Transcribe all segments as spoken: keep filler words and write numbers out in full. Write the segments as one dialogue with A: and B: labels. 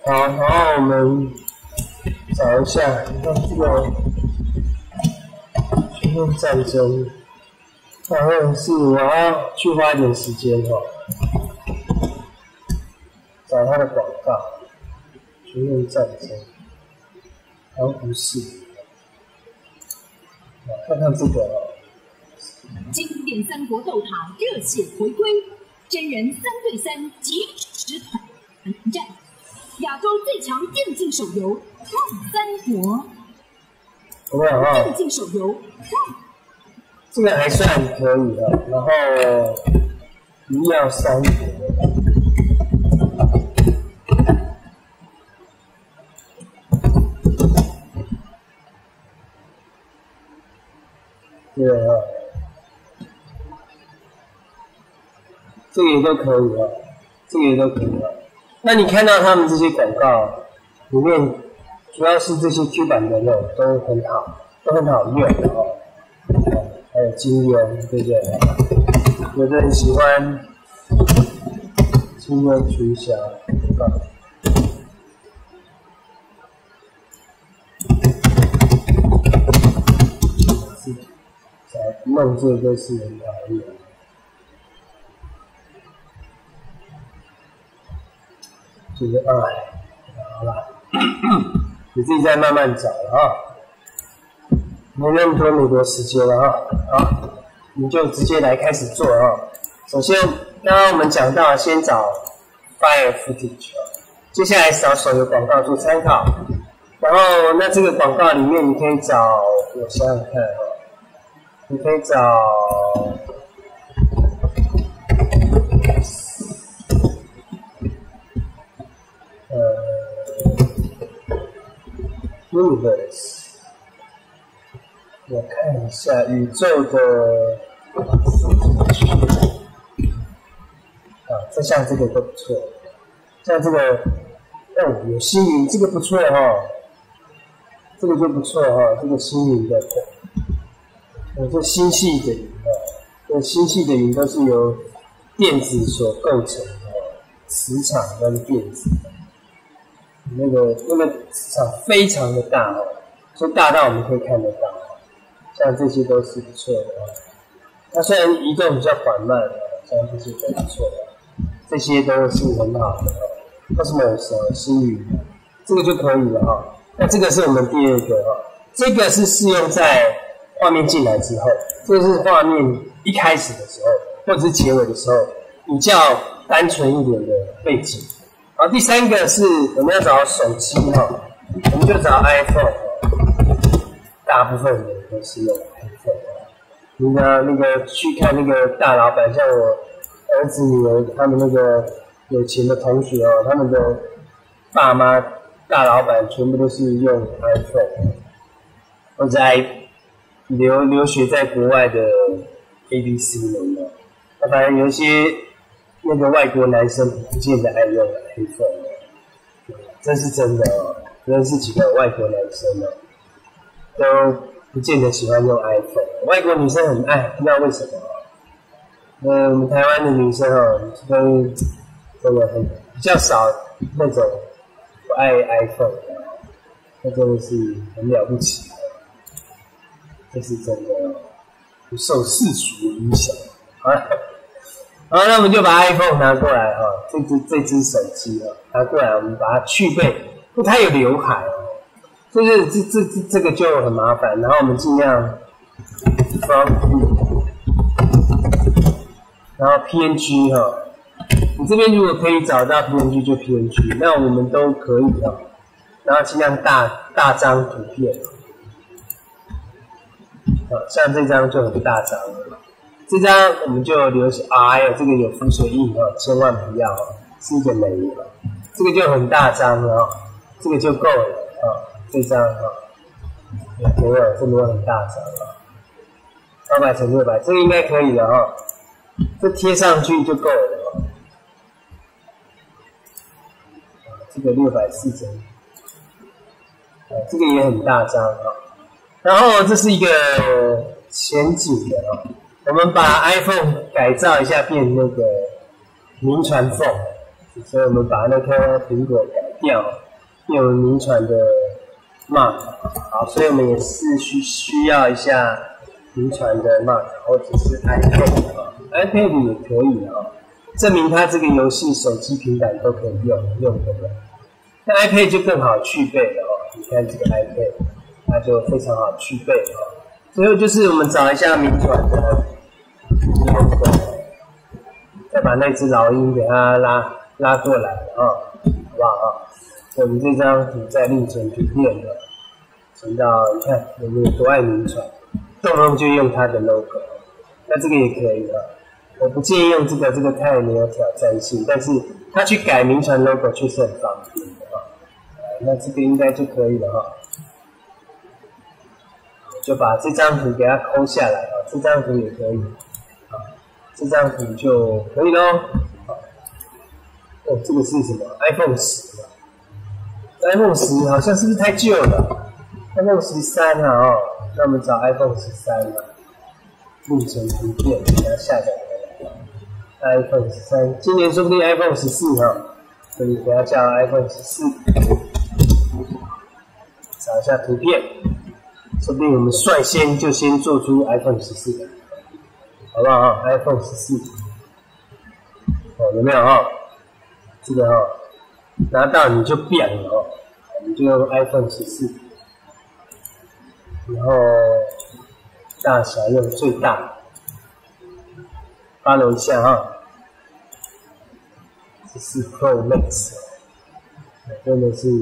A: 好，然后我们找一下，你看这个全面战争，然后是我要去花一点时间哈、哦，找它的广告，全面战争，好像不是，看看这个哦。
B: 经典三国斗塔热血回归，真人三对三即时团战，亚洲最强电竞手游《创三国》。
A: 怎么样啊？
B: 电竞手游，
A: 这个还算可以啊。然后一要三国，对啊。这个也都可以啊，这个也都可以啊。那你看到他们这些广告里面，主要是这些 Q 版的肉都很好，都很好用的哦。还有金庸，对不对？有的人喜欢金庸群侠广告。梦这个是很讨厌。就是哎，好了，你自己再慢慢找了啊，没那么多美国时间了啊。好，你就直接来开始做啊。首先，刚刚我们讲到，先找 Fire Footage， 接下来找手游广告做参考。然后，那这个广告里面，你可以找，我想想看啊，你可以找。呃 ，Universe， 我看一下宇宙的啊，这像这个都不错，像这个，哦，有星云，这个不错哈、哦，这个就不错哈、哦，这个星云的，哦，这星系的云啊，这星系的云都是由电子所构成的，磁场跟电子。那个那个磁场非常的大哦，所以大到我们可以看得到，像这些都是不错的哦。它虽然移动比较缓慢哦，像这些都不错的，这些都是很好的哦。Cosmos 星云，这个就可以了哈、哦。那这个是我们第二个哈、哦，这个是适用在画面进来之后，这个是画面一开始的时候或者是结尾的时候比较单纯一点的背景。好，第三个是我们要找手机哈，我们就找 iPhone， 大部分人都是用 iPhone。你呢，那个去看那个大老板，像我儿子女儿他们那个有钱的同学哦，他们的爸妈大老板全部都是用 iPhone， 或者 i 留留学在国外的 A B C 人哦，那反正有一些。那个外国男生不见得爱用 iPhone， 这是真的哦。认识几个外国男生哦，都不见得喜欢用 iPhone， 外国女生很爱，不知道为什么哦。那我们台湾的女生哦，都真的很比较少那种不爱 iPhone 的，那真的是很了不起的，这是真的哦，不受世俗影响。好了。好，那我们就把 iPhone 拿过来哈、哦，这只这只手机啊、哦、拿过来，我们把它去背，因为它有刘海哦，就是这这这这个就很麻烦。然后我们尽量 from view， 然后 P N G 哈、哦，你这边如果可以找到 P N G 就 P N G， 那我们都可以哦。然后尽量大大张图片，啊，像这张就很大张了。这张我们就留下啊，还有这个有浮水印哦，千万不要哦，是一个雷哦。这个就很大张了哦，这个就够了哦。这张哦，没有这么多很大张哦，八百乘六百，这个应该可以了哦。这贴上去就够了哦。这个六百四乘，啊，这个也很大张哦。然后这是一个前景的哦。我们把 iPhone 改造一下，变那个名传凤，所以我们把那颗苹果改调，有名传的 mark， 好，所以我们也是需需要一下名传的 mark， 或者是 iPad 啊 ，iPad 也可以啊，证明它这个游戏手机、平板都可以用用的。那 iPad 就更好去背了哦，你看这个 iPad， 它就非常好去背啊。最后就是我们找一下名传的 logo， 再把那只老鹰给它拉拉过来啊，好不好啊？我们这张图在另存图片的，存到你看我们有多爱名传，动不动就用它的 logo， 那这个也可以啊。我不建议用这个，这个太没有挑战性，但是它去改名传 logo 确实很方便的啊。那这个应该就可以了哈。就把这张图给它抠下来啊，这张图也可以啊，这张图就可以咯。哦，这个是什么 ？iPhone 十嘛 ？iPhone 十好像是不是太旧了 ？iPhone 十三啊哦，那我们找 iPhone 十三啊，另存图片给它下载回来。iPhone 十三，今年说不定 iPhone 十四哈，所以给它叫 iPhone 十四。找一下图片。说不定我们率先就先做出 iPhone 十四，好不好啊 ？iPhone 十四，哦，有没有啊？这个哦，拿到你就变了哦，你就用 iPhone 十四，然后大小用最大 ，follow 一下啊，十四 Pro Max， 真的是。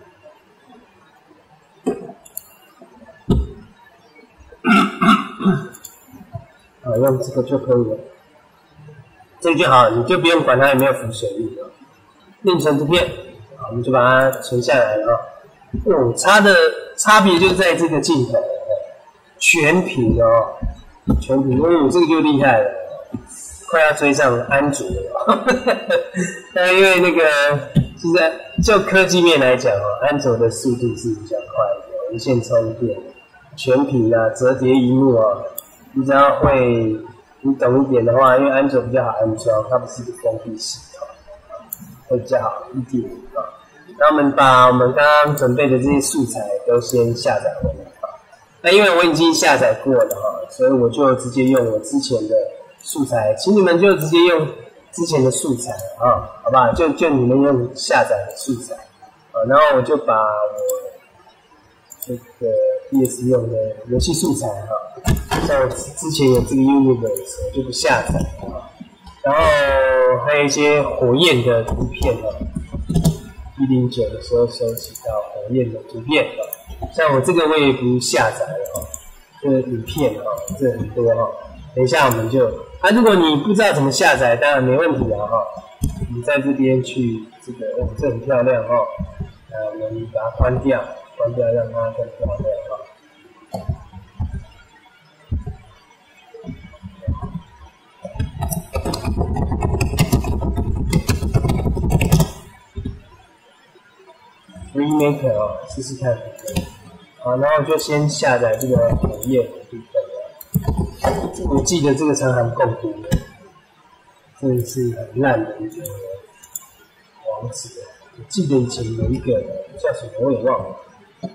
A: 啊，用这个就可以了，这个就好，你就不用管它有没有浮水印了。另存图片，好，我们就把它存下来了啊。哦，差的差别就在这个镜头，全屏哦，全屏，哦，这个就厉害了，快要追上安卓了。那因为那个，现在就科技面来讲哦，安卓的速度是比较快的，无线充电。全屏啊，折叠萤幕啊，你只要会，你懂一点的话，因为安卓比较好安装，它不是一个封闭系统，会比较好一点啊。那我们把我们刚刚准备的这些素材都先下载回来啊。那因为我已经下载过了哈，所以我就直接用我之前的素材，请你们就直接用之前的素材啊，好不好？就就你们用下载的素材啊，然后我就把我这个 P S 用的游戏素材哈，像之前有这个 Universe 我就不下载啊，然后还有一些火焰的图片哈，一零九的时候收集到火焰的图片啊，像我这个我也不下载了哈，这个影片哈，这很多哈，等一下我们就啊，如果你不知道怎么下载，当然没问题啊哈，你在这边去这个哦，这很漂亮哈，呃，我们把它关掉。关掉，让它更漂亮啊！Remaker 哦，试试看可以。好，然后就先下载这个火焰的部分啊。我记得这个长航共读的，真的是很烂的一个网址。我记得以前有一个叫什么，我也忘了。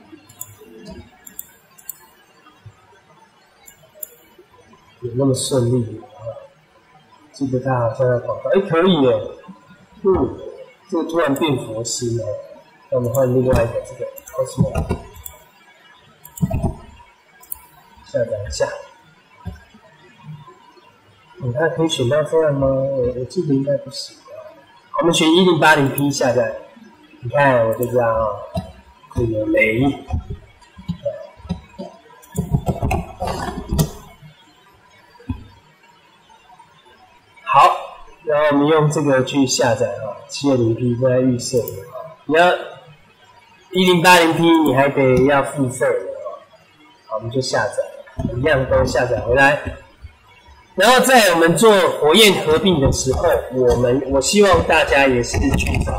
A: 有那么顺利啊？记得他好像在广告，哎，可以耶，嗯，这个突然变佛心了。那我们换另外一个这个 Cosmo， 下载一下。嗯，它可以选到这样吗？我我记得应该不行啊。我们选一零八零 P 下载，你看我就这样啊，这个雷。好，然后我们用这个去下载啊， 七二零 P 在预设的啊，你要一零八零 P 你还得要付费的啊，好，我们就下载，一样都下载回来。然后在我们做火焰合并的时候，我们我希望大家也是去找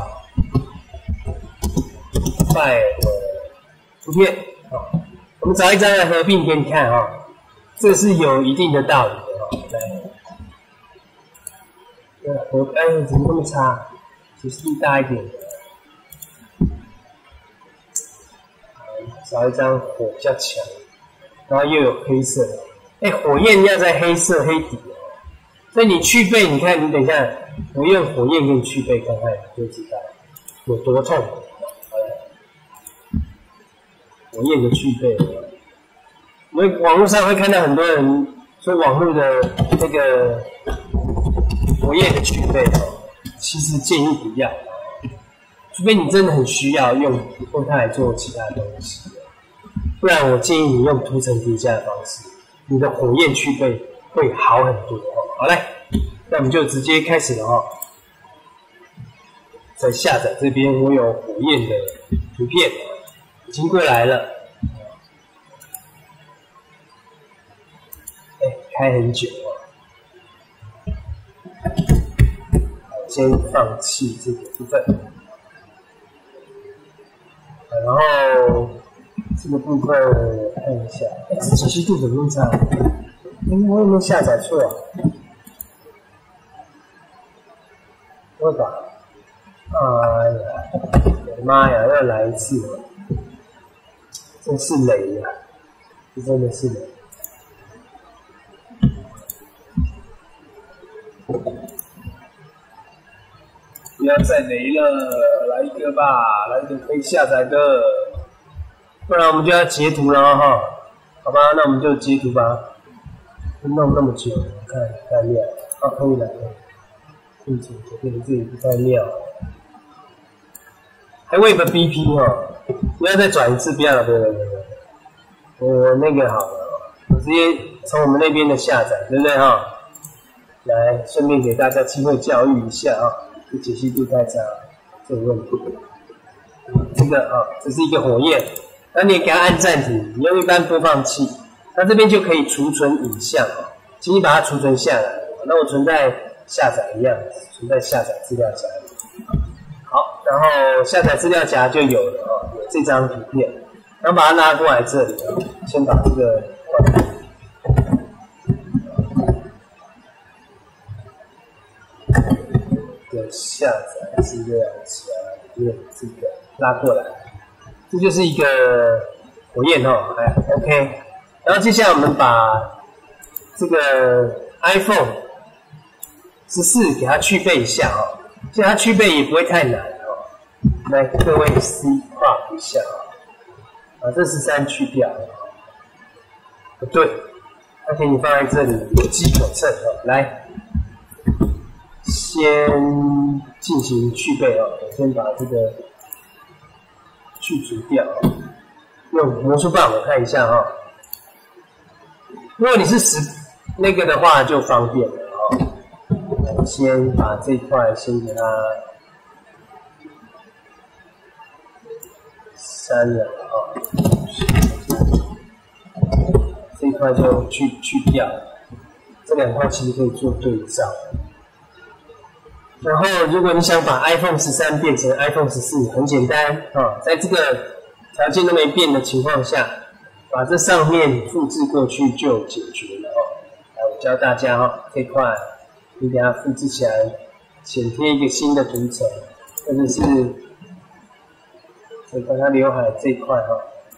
A: file 的图片啊，我们找一张来合并给你看啊，这是有一定的道理的啊，来。合哎，怎么那么差？其实力大一点的， 找一张火比较强，然后又有黑色的。哎，火焰要在黑色黑底哦。所以你去背，你看，你等一下，我用火焰给你去背看看，你就知道有多痛。好了，火焰的去背。我们网络上会看到很多人说网络的那个火焰的去背哦，其实建议不要，除非你真的很需要用用它来做其他东西，不然我建议你用涂层叠加的方式，你的火焰去背会好很多哦。好嘞，那我们就直接开始了哦。在下载这边，我有火焰的图片已经过来了。哎，开很久哦。先放弃这个部分，然后这个部分看一下，哎，这解析度怎么那么差？哎，我有没有下载错啊？我的哎呀，我的妈呀，要来一次了，真是雷呀、啊！这真的是雷。不要再雷了，来一个吧，来一个可以下载的，不然我们就要截图了哈，好吧？那我们就截图吧。弄那么久，我看不太妙，啊，可以了，并且这边这里不太妙，还为个 B P 哦，不要再转一次，不要了，不要了，不要了，我那个好了，我直接从我们那边的下载，对不对哈？来，顺便给大家机会教育一下啊。这解析度太差，这个问题。这个啊，这是一个火焰，那你也给它按暂停，你用一般播放器，那这边就可以储存影像啊，请你把它储存下来。那我存在下载一样，存在下载资料夹里。好，然后下载资料夹就有了啊，有这张图片，然后把它拉过来这里啊，先把这个关闭。下载资料夹，用这个拉过来，这就是一个火焰哦，哎 ，OK。然后接下来我们把这个 iPhone 十四给它去背一下哦，其实它去背也不会太难哦。来，各位 C 画一下啊，把这十三去掉，不对，它给你放在这里，有迹可乘哦，来。先进行去背哦，我先把这个去除掉，用魔术棒我看一下哈、哦。如果你是实那个的话，就方便了哦。我先把这块先给它删了啊、哦，这一块就去去掉，这两块其实可以做对照。然后，如果你想把 iPhone 十三变成 iPhone 十四，很简单啊、哦，在这个条件都没变的情况下，把这上面复制过去就解决了哦。来，我教大家哈、哦，这块你给它复制起来，剪贴一个新的图层，或者是这个它刘海这一块哈、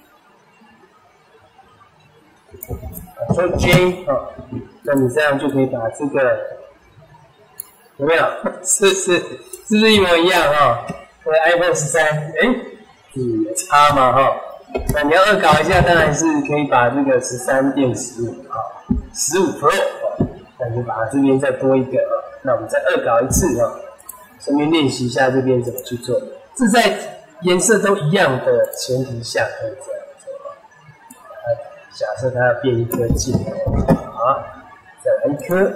A: 哦，说 J 哈、哦，那你这样就可以把这个。有没有？是是是不是一模一样哈、哦？和 iPhone 十三，哎，有差嘛哈？那你要恶搞一下，当然是可以把这个十三变十五哈，十五 Pro 啊，那你把这边再多一个啊，那我们再恶搞一次啊，顺便练习一下这边怎么去做。这在颜色都一样的前提下可以这样做啊。假设它要变一颗镜头，好，再来一颗。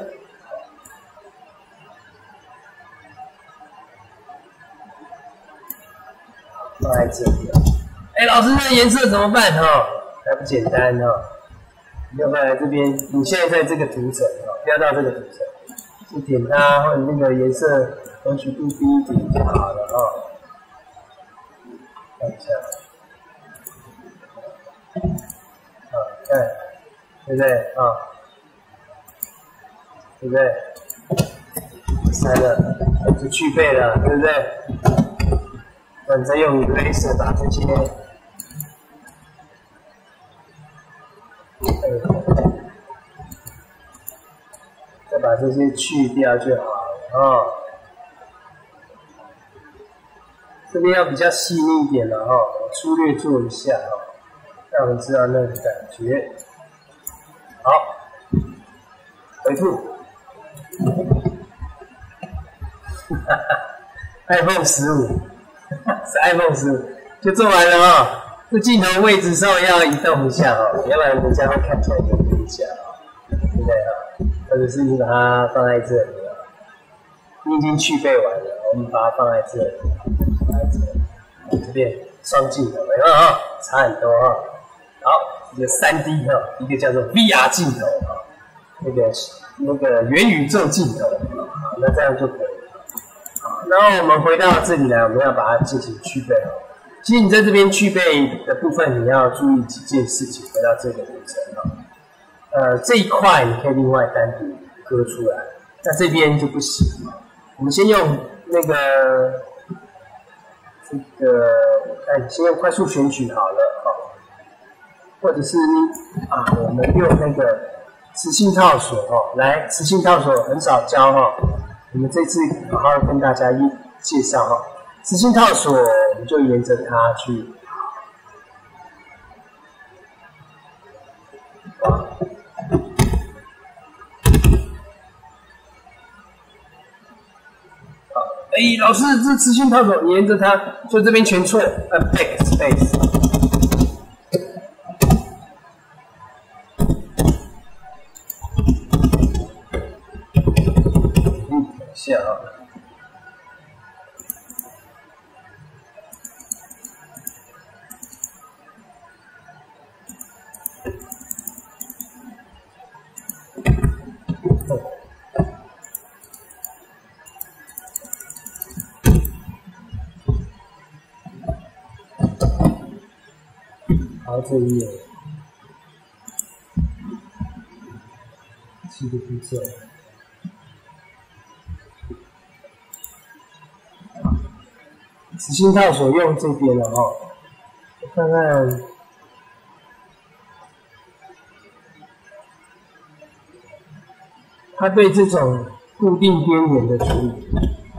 A: 放在这里了。哎，老师，这颜色怎么办哈、哦？还不简单哈、哦。你要放在这边，你现在在这个图层哈，标到这个图层，去点它，或者那个颜色容许度低一点就好了哈、哦。看一下，啊，看，对不对啊？对不对？删了，就去背了，对不对？那你再用你的 laser 把这些再把这些去掉就好了哦。这边要比较细腻一点了哈、哦，我粗略做一下哈、哦，让我们知道那个感觉。好，回复。iPhone 十五，是 iPhone 十五，就做完了啊、哦。这镜头位置稍微要移动一下哦，要不然人家会看起来有点假啊，对不对啊？或者是你把它放在这里啊，你已经去背完了，我们把它放在这里，放在这里，这边双镜头，有没有啊？差很多哈、哦。好，一个三 D 哈、哦，一个叫做 V R 镜头哈、哦，那个那个元宇宙镜头啊，那这样就可以了。好，然后我们回到这里来，我们要把它进行去背哦。其实你在这边去背的部分，你要注意几件事情。回到这个流程啊，呃，这一块你可以另外单独割出来，那这边就不行了。我们先用那个这个，哎，先用快速选取好了啊，或者是啊，我们用那个磁性套索哦，来，磁性套索很少教哈、哦，我们这次好好跟大家一介绍哈、哦。磁性套索，我们就沿着它去。好，哎，老师，这磁性套索沿着它，就这边全错，按 backspace。嗯，下啊。好，这一页，七个步骤。磁性套索用这边了哈，我看看，它对这种固定边缘的处理。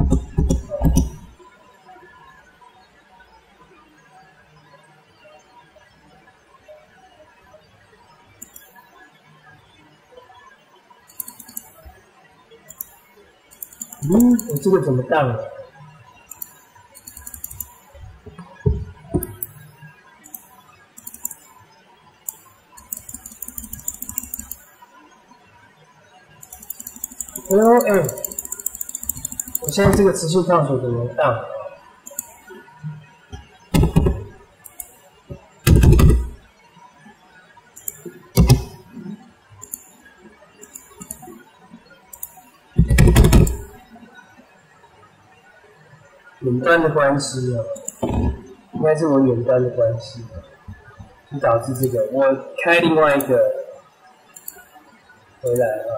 A: 嗯，我这个怎么当了？哦，哎，我现在这个磁性套索怎么当？远端的关系哦，应该是我远端的关系，就导致这个。我开另外一个回来啊，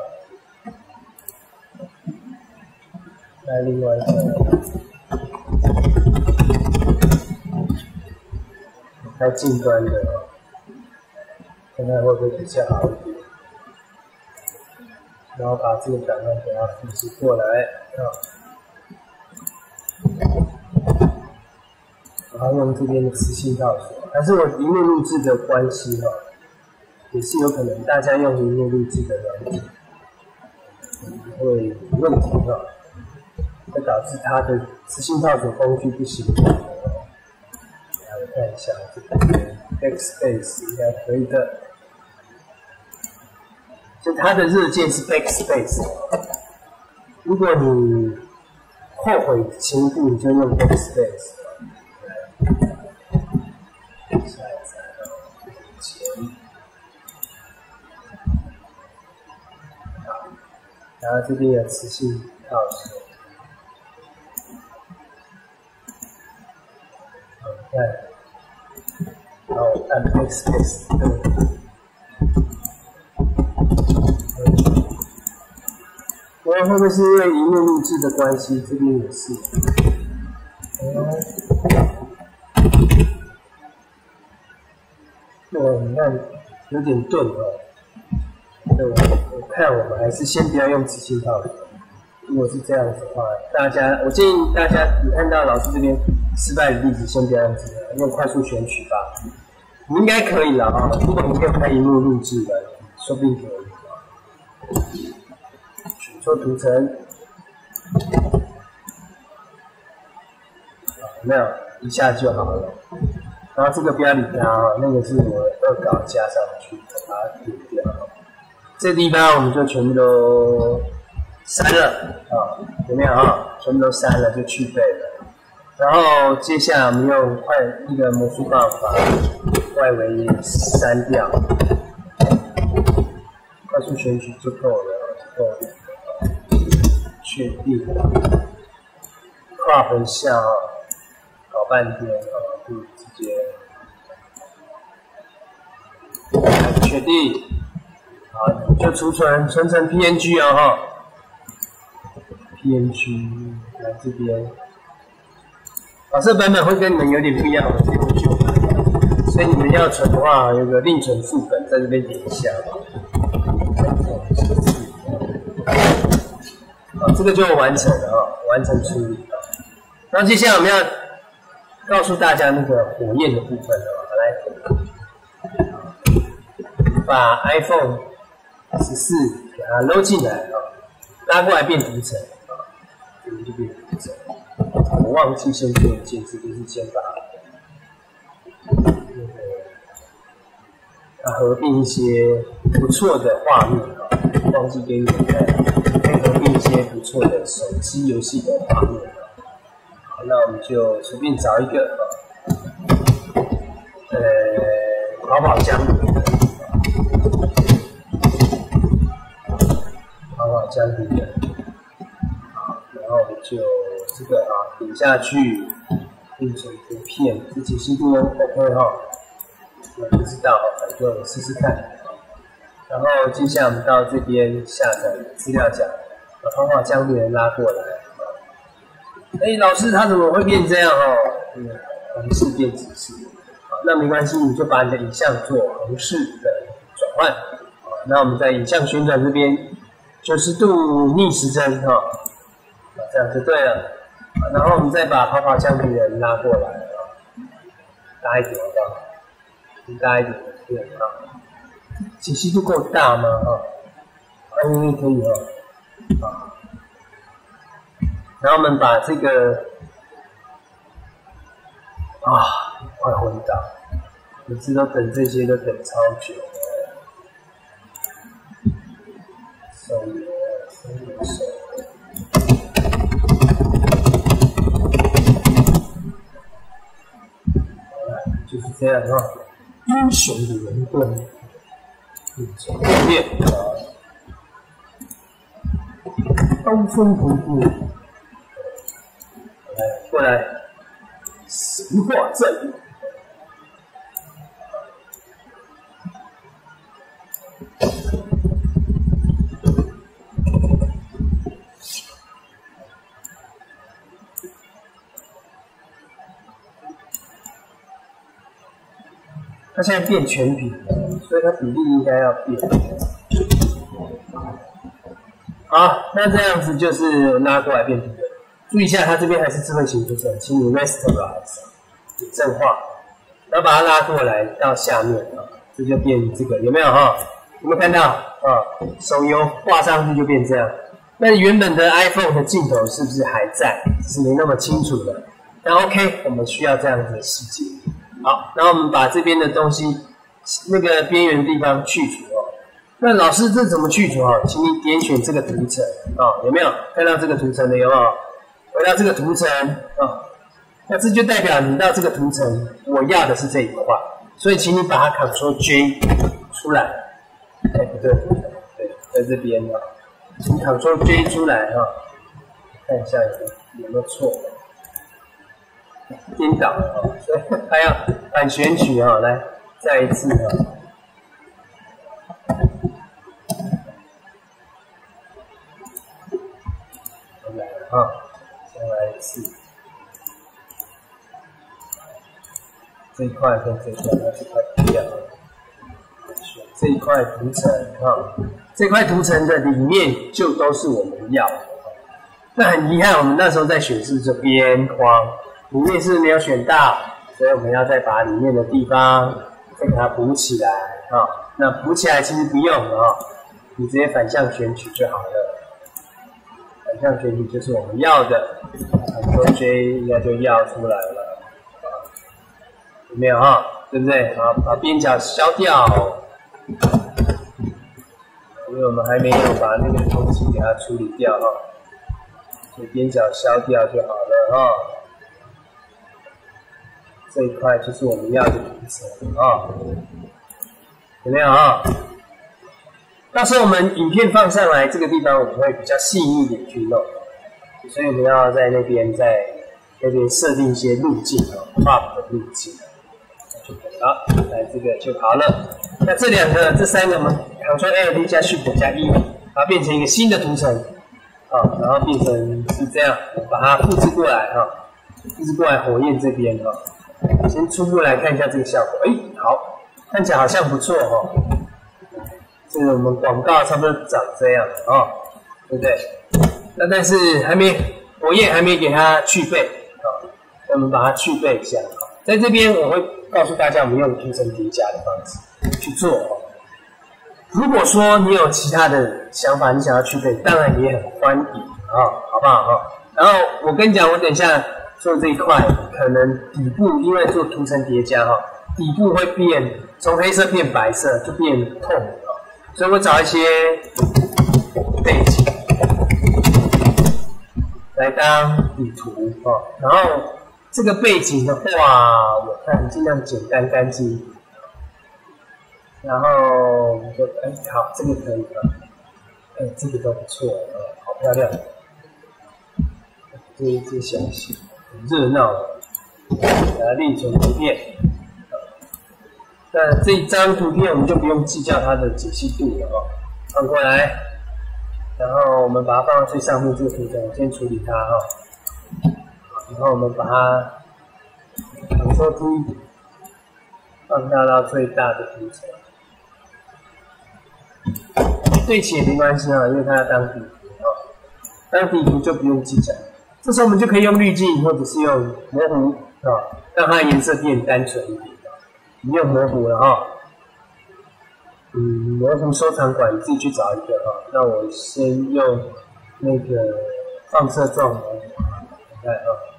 A: 开另外一个，开近端的，看看会不会比较好一点。然后把这个档案给它复制过来啊。然后用这边的磁性套索，还是我荧幕录制的关系哈、哦，也是有可能大家用荧幕录制的软体会有问题哈、哦，会导致它的磁性套索工具不行。来，我看一下这个 backspace 应该可以的，就它的热键是 backspace， 如果你后悔前一步，你就用 backspace。下一站前，好，然后这边有磁性套索，好，看，然后按 backspace， 我会不会是因为荧幕录制的关系，这边也是，嗯。对，你看， 有点钝哦。我我看我们还是先不要用直性套组。如果是这样子的话，大家我建议大家，你看到老师这边失败的例子，先不要用直性，用快速选取吧。你应该可以了啊！如果你可以开荧幕录制的，说不定可以。选错图层，没有，一下就好了。然后这个不要理它啊，那个是我恶搞加上去的，把它点掉。这地方我们就全部都删了啊，有没有啊？全部都删了，就去背了。然后接下来我们用快一个魔术棒把外围删掉，快速选取就够了，就够了。确定，跨回下啊，搞半天啊，就直接确定，好，就储存，存成 P N G 啊哈 ，P N G 来这边。老师的版本会跟你们有点不一样，我这个旧版，所以你们要存的话，有个另存副本，在这边点一下。好，这个就完成了啊，完成处理了。然后接下来我们要告诉大家那个火焰的部分了，来，把 iPhone 十四给它搂进来啊，拉过来变图层啊，这边就变图层。我忘记先做一件事，就是先把那个它合并一些不错的画面啊，忘记给你们看，可以合并一些不错的手机游戏的画面啊。好，那我们就随便找一个啊，呃，跑跑江湖，跑跑江湖的。然后我们就这个啊点下去，变成图片，这解析度 OK 哈，我不知道，反正我试试看。然后接下来我们到这边下载资料夹，把画画将别人拉过来。哎，老师他怎么会变这样哦？嗯，横式变直式。好，那没关系，你就把你的影像做横式的转换。好，那我们在影像旋转这边九十度逆时针哈。这样就对了，然后我们再把跑跑橡皮人拉过来啊，大一点好不好？大一点的对啊，解析度够大吗？啊，应该可以哦，啊，然后我们把这个啊，快昏倒，每次都等这些都等超久了，手游，手游手。就是这样啊，英雄的人盾，嗯，重练啊，刀锋徒步，来过来，石化阵。它现在变全屏了，所以它比例应该要变。好，那这样子就是拉过来变图的。注意一下，它这边还是智慧型图层，请你 rasterize 正化，然后把它拉过来到下面啊，这就变这个，有没有哈？有没有看到啊？手游画上去就变这样。那原本的 iPhone 的镜头是不是还在？只是没那么清楚的。那 OK， 我们需要这样子的细节。好，然后我们把这边的东西，那个边缘的地方去除哦。那老师这怎么去除啊？请你点选这个图层啊、哦，有没有看到这个图层的？有没有？回到这个图层啊、哦，那这就代表你到这个图层，我要的是这一块，所以请你把它 Ctrl J 出来。哎，不对，对，在这边啊，请 Ctrl J 出来啊，看一下有有没有错。颠倒了啊，所以还要反选取啊，来再一次啊，来啊，再来一次，这一块跟这一块，那这块不一样，选这一块图层哈，这块图层的里面就都是我们要的。那很遗憾，我们那时候在选是不是边框里面是没有选到，所以我们要再把里面的地方再给它补起来啊。那补起来其实不用啊，你直接反向选取就好了。反向选取就是我们要的 ，Ctrl J 应该就要出来了，有没有哈？对不对？好，把边角消掉，因为我们还没有把那个东西给它处理掉哈，所以边角消掉就好了哈。这一块就是我们要的图层啊，有没有啊？到时候我们影片放上来，这个地方我们会比较细腻一点去弄，所以我们要在那边在那边设定一些路径啊 ，crop 的路径，好，来这个就好了。那这两个、这三个我们 Ctrl L D 加 Shift 加一，把它变成一个新的图层，啊，然后变成是这样，把它复制过来哈，复制过来火焰这边哈。先初步来看一下这个效果，哎，好，看起来好像不错哈。这个我们广告差不多长这样啊、哦，对不对？那但是还没火焰还没给它去背啊、哦，我们把它去背一下。在这边我会告诉大家，我们用图层叠加的方式去做哦。如果说你有其他的想法，你想要去背，当然也很欢迎啊、哦，好不好哈、哦？然后我跟你讲，我等一下做这一块，可能底部因为做图层叠加哈、哦，底部会变从黑色变白色，就变透明。所以我找一些背景来当底图哦，然后这个背景的话，我看尽量简单干净，然后就哎好，这个可以了，哎这个都不错啊，好漂亮，这一只小型很热闹的，把它另存图片。那这一张图片我们就不用计较它的解析度了哦，放过来，然后我们把它放到最上面这个图层，我先处理它哈、哦，然后我们把它 Ctrl T 放大到最大的图层，对齐也没关系啊，因为它要当底图啊、哦，当底图就不用计较，这时候我们就可以用滤镜或者是用模糊啊、哦，让它的颜色变单纯一点。你用模糊了哈，嗯，模糊收藏馆你自己去找一个哈。那我先用那个放射状模糊，你看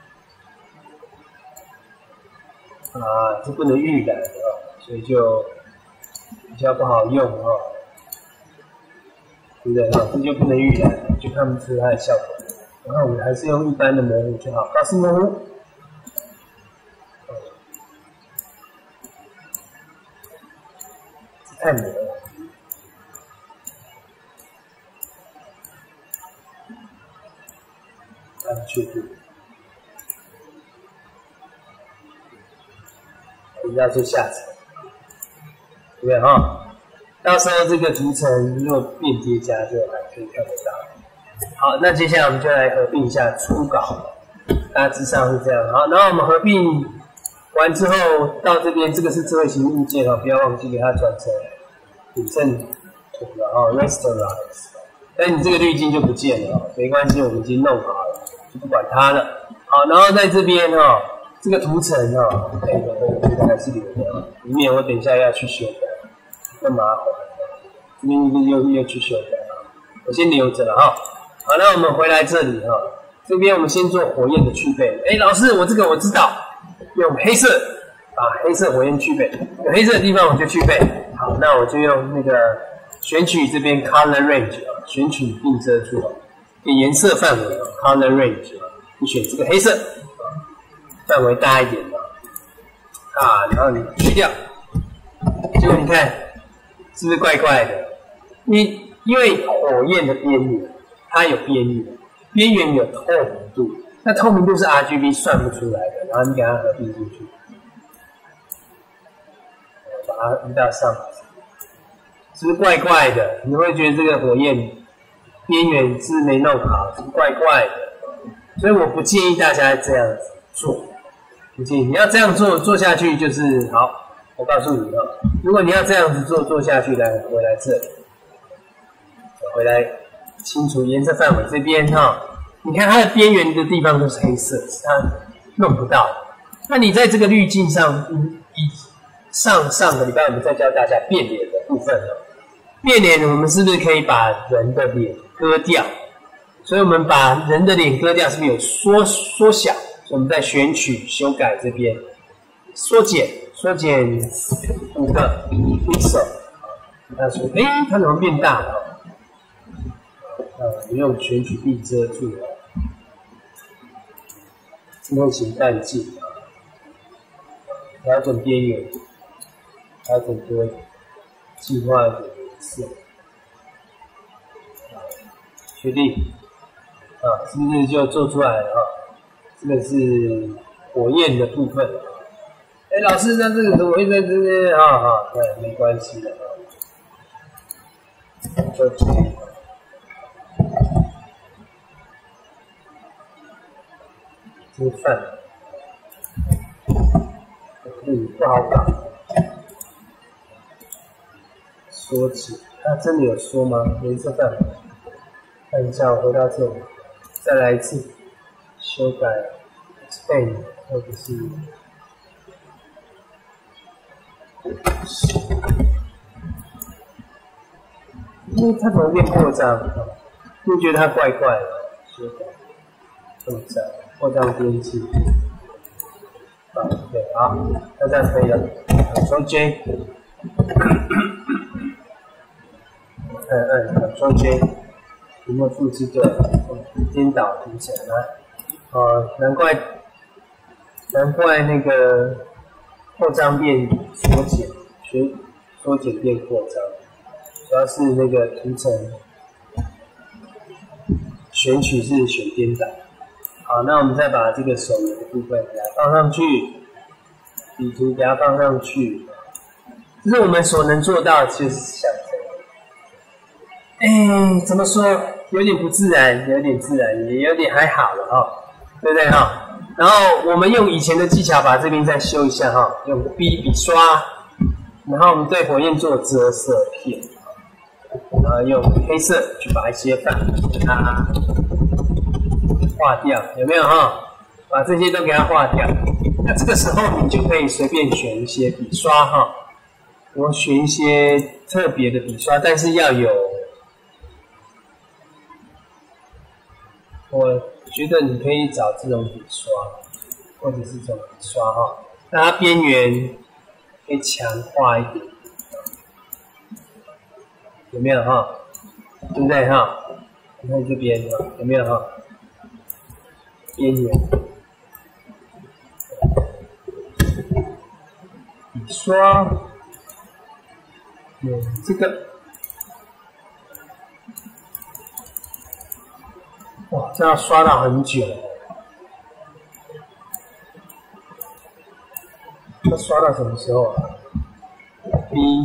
A: 啊，啊，这不能预染啊，所以就比较不好用哈，对不对哈？这就不能预染，就看不出它的效果。然后我们还是用一般的模糊就好，高斯模糊。太美了，按确定，回到最下层，对不对哈？到时候这个图层如果变叠加，就还可以看得到。好，那接下来我们就来合并一下初稿，大致上是这样。好，然后我们合并完之后，到这边这个是智慧型物件哦，不要忘记给它转成矩阵图了哦 ，rasterize。但你这个滤镜就不见了哦，没关系，我们已经弄好了，就不管它了。好，然后在这边哦，这个图层哦，哎，我觉得还是留着，以免我等一下要去修改，那麻烦。这边又又去修改啊，我先留着了哈。好，那我们回来这里哈，这边我们先做火焰的去背。哎，老师，我这个我知道。用黑色把黑色火焰去背，有黑色的地方我就去背。好，那我就用那个选取这边 color range 啊，选取并遮住啊，给颜色范围啊 color range 啊，你选这个黑色啊，范围大一点的啊，然后你去掉，结果你看是不是怪怪的？你因为火焰的边缘它有边缘，边缘有透明度。那透明度是 R G B 算不出来的，然后你给它合并进去，把它移到上，是不是怪怪的？你会觉得这个火焰边缘是没弄好，是不是怪怪的？所以我不建议大家这样子做，不建议你要这样做，做下去就是好。 我告诉你啊，如果你要这样子做做下去，来回来这里，回来清除颜色范围这边哈，你看它的边缘的地方都是黑色，是它弄不到。那你在这个滤镜上，嗯，以上上个礼拜我们在教大家变脸的部分了。变脸，我们是不是可以把人的脸割掉？所以我们把人的脸割掉，是不是有缩缩小？我们在选取修改这边缩减，缩减五个 pixel。他说：“哎，它怎么变大了？”呃，用选取并遮住，自动型淡季，调整边缘，调整多净化一点颜色，确定啊，是不是就做出来了啊？这个是火焰的部分。哎，老师，那这个怎么会在这边？啊啊，对，没关系的啊，就这样。吃饭，嗯，不好搞。缩起，它真的有缩吗？颜色范围，看一下，我回到这里，再来一次，修改 expand 或者是，因为它怎么变扩张？就觉得它怪怪的，修改扩张。扩张边际，啊，对，好，那这样可以了。Ctrl J， 按按 Ctrl J， 有没有复制对？颠倒图层来，啊，难怪，难怪那个扩张变缩减，缩缩减变扩张，主要是那个图层选取是选颠倒。好，那我们再把这个手游的部分给它放上去，底图给它放上去，这是我们所能做到，就是像这样。哎，怎么说？有点不自然，有点自然，也有点还好了哈、哦，对不对哈？然后我们用以前的技巧把这边再修一下哈，用 B 笔刷，然后我们对火焰做遮色片，然后用黑色去把一些范给它划掉，有没有哈？把这些都给它划掉。那这个时候你就可以随便选一些笔刷哈，我选一些特别的笔刷，但是要有，我觉得你可以找这种笔刷，或者是这种笔刷哈，那它边缘可以强化一点，有没有哈？对不对哈？你看这边哈，有没有哈？边缘笔刷，嗯，这个，哇，这要刷到很久，要刷到什么时候啊 ？B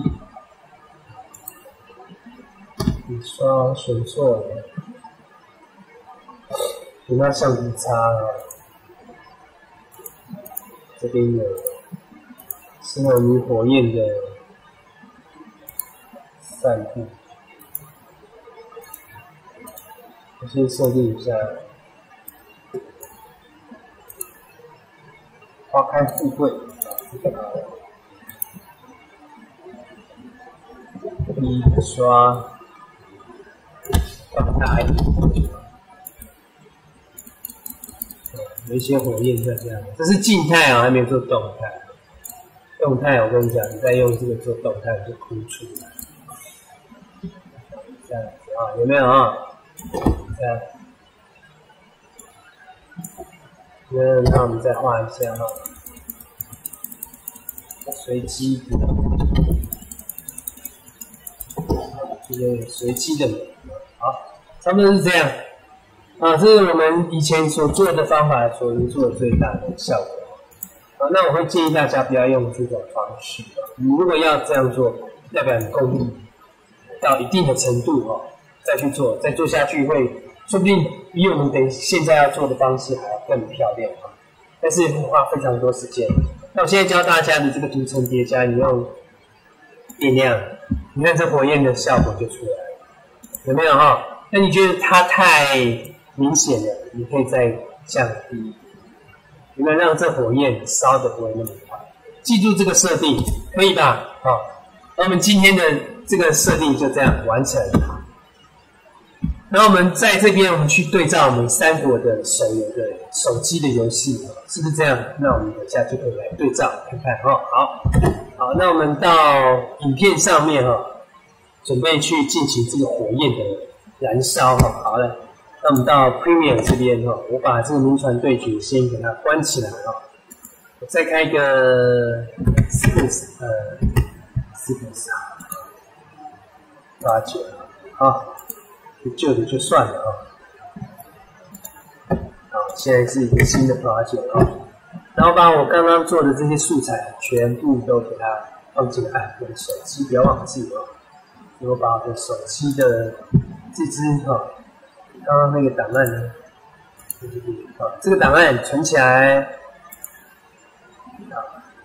A: 笔刷选错了。有那橡皮擦啊，这边有适合于火焰的散布。我先设定一下，花开富贵，笔刷放大一点。有一些火焰在这样，这是静态啊，还没有做动态。动态我跟你讲，你再用这个做动态就哭出来。这样子啊，有没有啊？这样。那那我们再画一下哈，随机的，这个随机的美，好，差不多是这样。啊，这是我们以前所做的方法所能做的最大的效果。啊，那我会建议大家不要用这种方式。你如果要这样做，代表你功力到一定的程度哦，再去做，再做下去会，说不定比我们等现在要做的方式还要更漂亮啊。但是会花非常多时间。 那我现在教大家的这个独层叠加，你用电量，你看这火焰的效果就出来了，有没有哈？那你觉得它太明显了，你可以再降低，有没有让这火焰烧的不会那么快？记住这个设定，可以吧？好，那我们今天的这个设定就这样完成。然后我们在这边，我们去对照我们三国的手游的手机的游戏，是不是这样？那我们等一下就可以来对照看看哈。好，好，那我们到影片上面哈，准备去进行这个火焰的燃烧哈。好了，那我们到 Premiere 这边哈，我把这个名传对决先给它关起来哈。我再开一个 Space 呃 Space 八九好。旧的就算了啊。好，现在是一个新的 project 啊，然后把我刚刚做的这些素材全部都给它放进来。我的手机不要忘记啊，我把我的手机的这支哈，刚刚那个档案呢，啊，这个档案存起来，啊，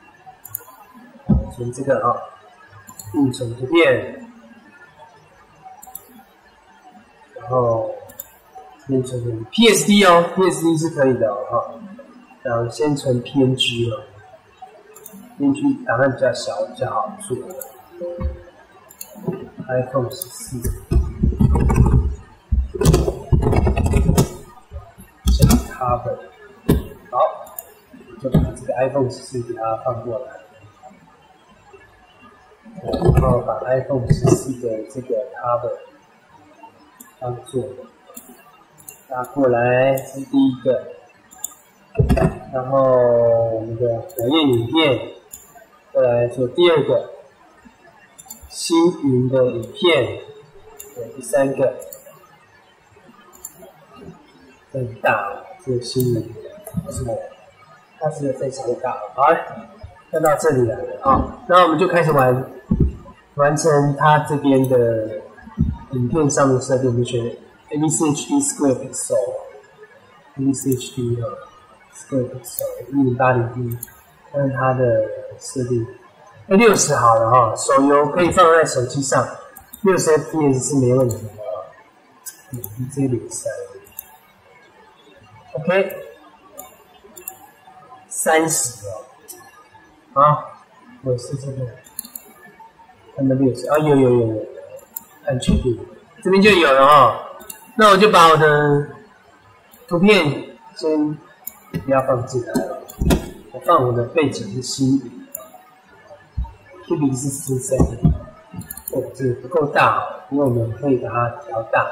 A: 存这个啊，并存图片。然后这边存 P S D 哦 ，P S D 是可以的哦，哈。然后先存 P N G 哦 ，P N G 档案比较小，比较好做。iPhone 十四，先 cover， 好，就把这个 iPhone 十四给它放过来，然后把 iPhone 十四的这个 cover。当做拉过来，这是第一个，然后我们的火焰影片，过来做第二个，星云的影片，做第三个，很大，这个星云，为什么？它是非常大，好，看到这里来了啊，那我们就开始完完成它这边的。影片上面设定，我们选 A B C H D Square Pixel，A B C H D 哈 Square Pixel 一零八零 P， 看它的设定，那六十好了哈，手游可以放在手机上，六十 F P S 是没问题的啊。嗯，这里三 ，OK， 三十哦，好，我试试看，看到六十啊，有有有有。按确定，这边就有了哦。那我就把我的图片先不要放进来了，我放我的背景是星云 ，Q B 是十三，哦，这个不够大哦，因为我们可以把它调大。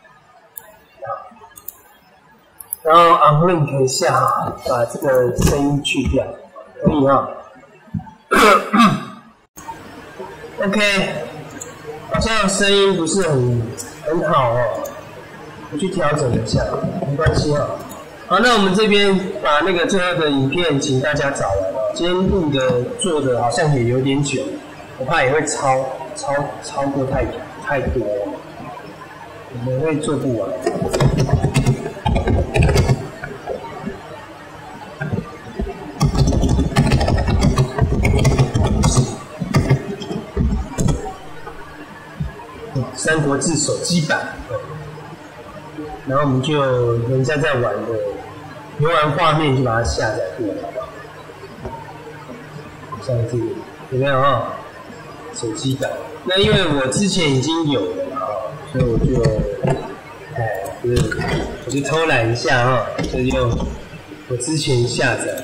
A: 然后 Unlink 一下，把这个声音去掉，可以哈。OK。好像声音不是很很好哦，我去调整一下，没关系哦。好，那我们这边把那个最后的影片请大家找来哦。今天录的做的好像也有点久，我怕也会超超超过太太多，我们会做不完。三国志手机版，然后我们就人家在玩的游玩画面就把它下载过来，像这个有没有啊？手机版，那因为我之前已经有了啊，所以我就哎，就是我就偷懒一下啊，就用我之前下载，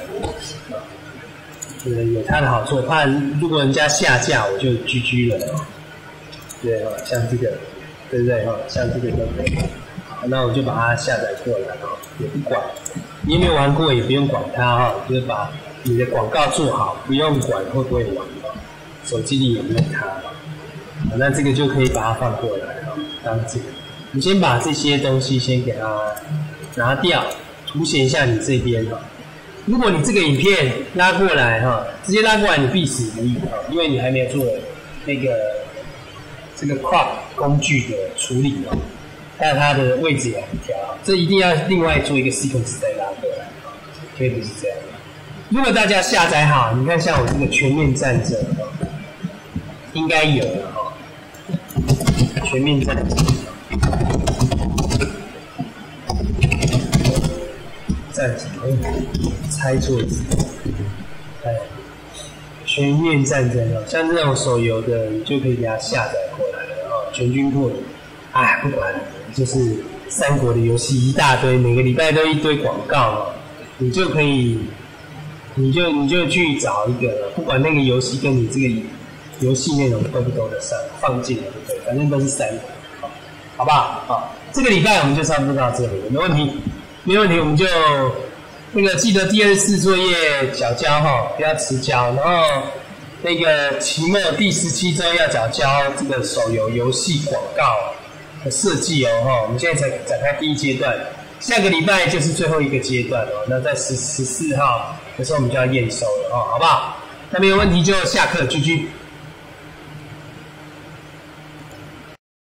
A: 呃，有它的好处，怕如果人家下架我就 G G 了。对哈，像这个，对不对哈？像这个都可以。那我就把它下载过来哈，也不管，你有没有玩过也不用管它哈，就是把你的广告做好，不用管会不会玩哈，手机里有没有它哈。那这个就可以把它放过来哈，当这个，你先把这些东西先给它拿掉，凸显一下你这边哈。如果你这个影片拉过来哈，直接拉过来你必死无疑哈，因为你还没有做那个。这个 crop 工具的处理哦，但它的位置也很调，这一定要另外做一个 sequence 再拉过来，绝对不是这样的。 如果大家下载好，你看像我这个全面战争，应该有了哈。全面战争，战争，猜错字，哎，全面战争啊，像这种手游的，你就可以给它下载过来了啊，全军破敌。哎，不管了，就是三国的游戏一大堆，每个礼拜都一堆广告啊，你就可以，你就你就去找一个，不管那个游戏跟你这个游戏内容都不都得上，放进来就对，反正都是三国，好不好？好，这个礼拜我们就差不多到这里，没问题，没问题，我们就那个记得第二十四作业缴交哈，不要迟交，然后那个期末第十七周要缴交这个手游游戏广告的设计哦哈，我们现在才展开第一阶段，下个礼拜就是最后一个阶段哦，那在十十四号的时候我们就要验收了哦，好不好？那没有问题就下课，居居。